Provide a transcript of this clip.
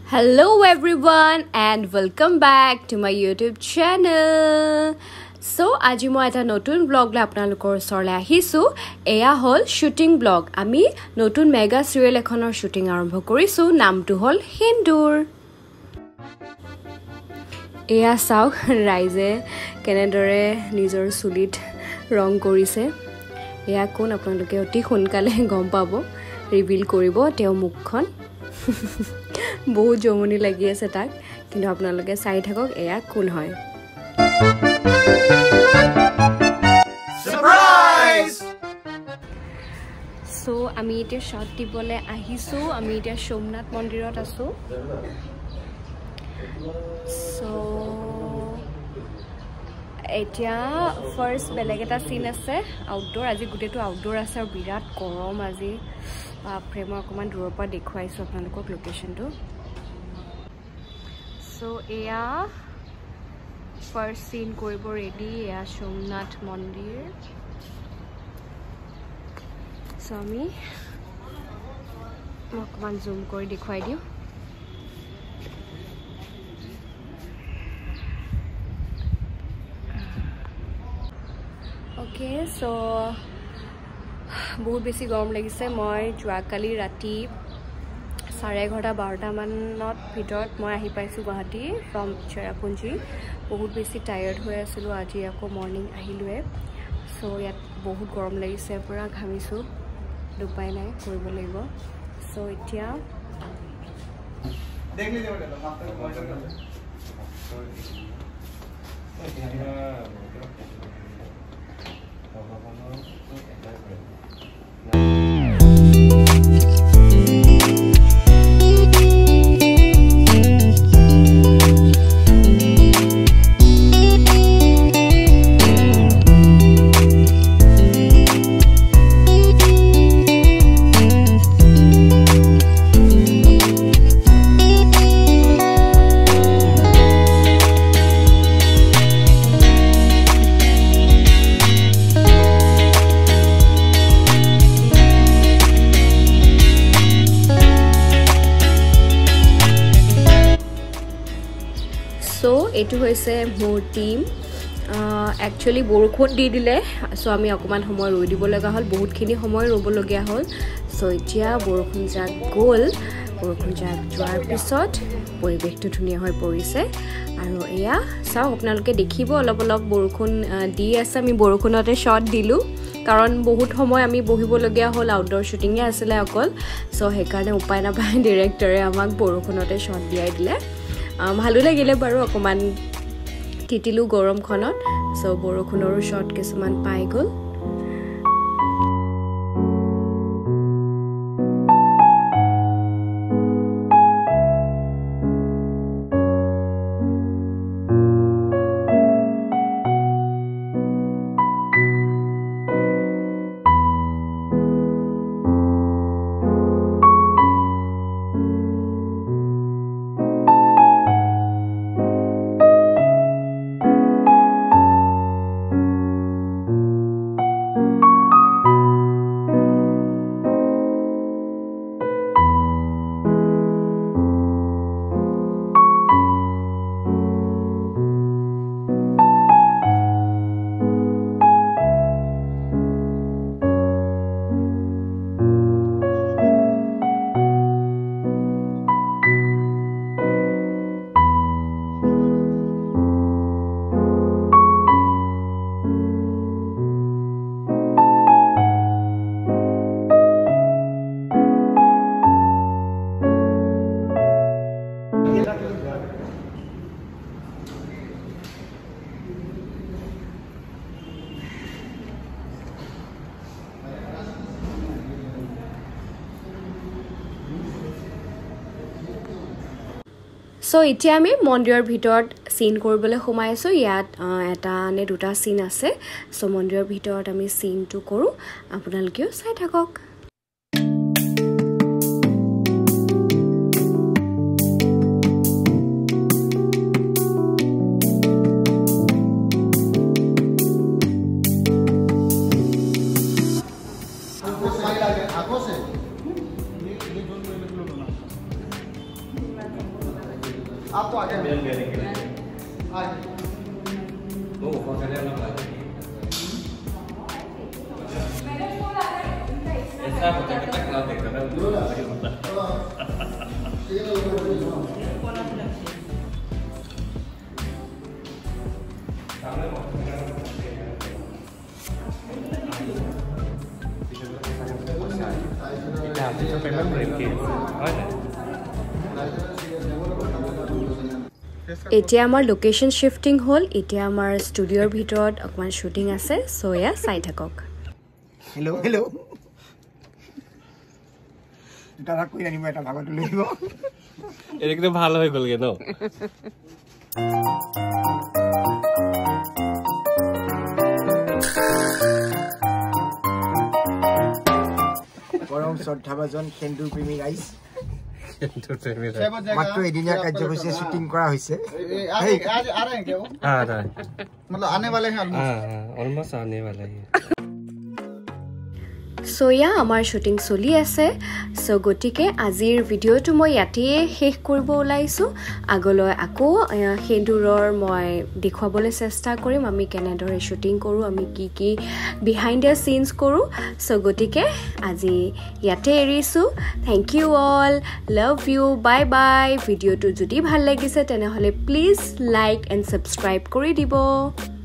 Hello everyone and welcome back to my YouTube channel. So আজি মই এটা নতুন ব্লগ লৈ আপোনালোকৰ ওচৰলৈ আহিছো। এয়া হল শুটিং ব্লগ। আমি নতুন মেগা সিৰিয়েল এখনৰ শুটিং আৰম্ভ কৰিছো। নামটো হল হিন্দুৰ। এয়া চাও ৰাইজে কেনেদৰে নিজৰ চুলিত ৰং কৰিছে। এয়া কোন আপোনালোকে অতি সোনকালে গম পাব, ৰিভিল কৰিব তেওঁ মুখখন। বহুত জমনি লাগি আছে তাক, কিন্তু আপোনালোকে চাই থাকক এয়া কোন হয়। সারপ্রাইজ! সো আমি এতিয়া শট দিবলে আহিছো। আমি এতিয়া সোমনাথ মন্দিৰত আছো। সো এতিয়া ফার্স্ট বেলেগ এটা সিন আছে আউটডোর। আজি গুটেটো আউটডোর আছে আৰু বিৰাট গৰম আজি। বাপৰে, মই অকণমান দূৰৰ পৰা দেখুৱাইছোঁ আপোনালোকক লোকেশ্যনটো। সো এয়া ফাৰ্ষ্ট সিন কৰিব ৰেডি। এয়া সোমনাথ মন্দিৰ। সো আমি অকণমান জুম কৰি দেখুৱাই দিওঁ। অ'কে, সো বহুত বেছি গৰম লাগিছে। মই যোৱাকালি ৰাতি 11:30-12 মানত ভিতৰত মই আহি পাইছোঁ গুৱাহাটী ফ্ৰম চেৰাপুঞ্জী। বহুত বেছি টায়াৰ্ড হৈ আছিলোঁ। আজি আকৌ মৰ্ণিং আহিলোৱে। সো ইয়াত বহুত গৰম লাগিছে, পূৰা ঘামিছোঁ। উপায় নাই, কৰিব লাগিব। সো এতিয়া সো এইটো হৈছে মোৰ টিম। একচুৱেলি বৰষুণ দি দিলে, সো আমি অকণমান সময় ৰৈ দিব লগা হ'ল। বহুতখিনি সময় ৰ'বলগীয়া হ'ল। সো এতিয়া বৰষুণ যাক গ'ল। বৰষুণ যাক যোৱাৰ পিছত পৰিৱেশটো ধুনীয়া হৈ পৰিছে। আৰু এয়া চাওক, আপোনালোকে দেখিব অলপ অলপ বৰষুণ দি আছে। আমি বৰষুণতে শ্বট দিলোঁ, কাৰণ বহুত সময় আমি বহিবলগীয়া হ'ল। আউটডোৰ শ্বুটিঙে আছিলে অকল। সো সেইকাৰণে উপায় নাপায় ডিৰেক্টৰে আমাক বৰষুণতে শ্বট দিয়াই দিলে। ভালো লাগিলে বাৰু, অকণমান তিতিলোঁ গৰমখনত। সো বৰষুণৰো শ্বট কিছুমান পাই গ'ল। সো এতিয়া আমি মন্দিৰৰ ভিতৰত সিন কৰিবলৈ সোমাইছোঁ। ইয়াত এটা নে দুটা সিন আছে। সো মন্দিৰৰ ভিতৰত আমি সিনটো কৰোঁ, আপোনালোকেও চাই থাকক। आपको आगे वो पकड़ने वाला ऐसा होता है कि तक ना देखता है এতিয়া আমাৰ লোকেশ্যন শিফটিং হ'ল এতিয়া আমাৰ ষ্টুডিঅ'ৰ ভিতৰত অকণমান শ্বুটিং আছে চ' এয়া চাই থাকক हेलो हेलो এটা ভাগ কৰি আনিব এটা ভাগত লৈ আহিব এদিকে ভালো হৈ গলগে ন গৰম শ্ৰদ্ধাভাজন সেন্দুৰ প্ৰেমী ৰাইজ মাত্ৰ এদিনীয়া কাৰ্যসূচী শ্বুটিং কৰা হৈছে मतलब आने वाले हैं ऑलमोस्ट आने वाला है চ' এয়া আমাৰ শ্বুটিং চলি আছে চ' গতিকে আজিৰ ভিডিঅ'টো মই ইয়াতেই শেষ কৰিব ওলাইছোঁ আগলৈ আকৌ সেন্দুৰৰ মই দেখুৱাবলৈ চেষ্টা কৰিম আমি কেনেদৰে শ্বুটিং কৰোঁ আমি কি কি বিহাইণ্ড দ্য চিনছ কৰোঁ চ' গতিকে আজি ইয়াতে এৰিছোঁ thank you all love you bye bye ভিডিঅ'টো যদি ভাল লাগিছে তেনেহ'লে প্লিজ লাইক এণ্ড ছাবস্ক্ৰাইব কৰি দিব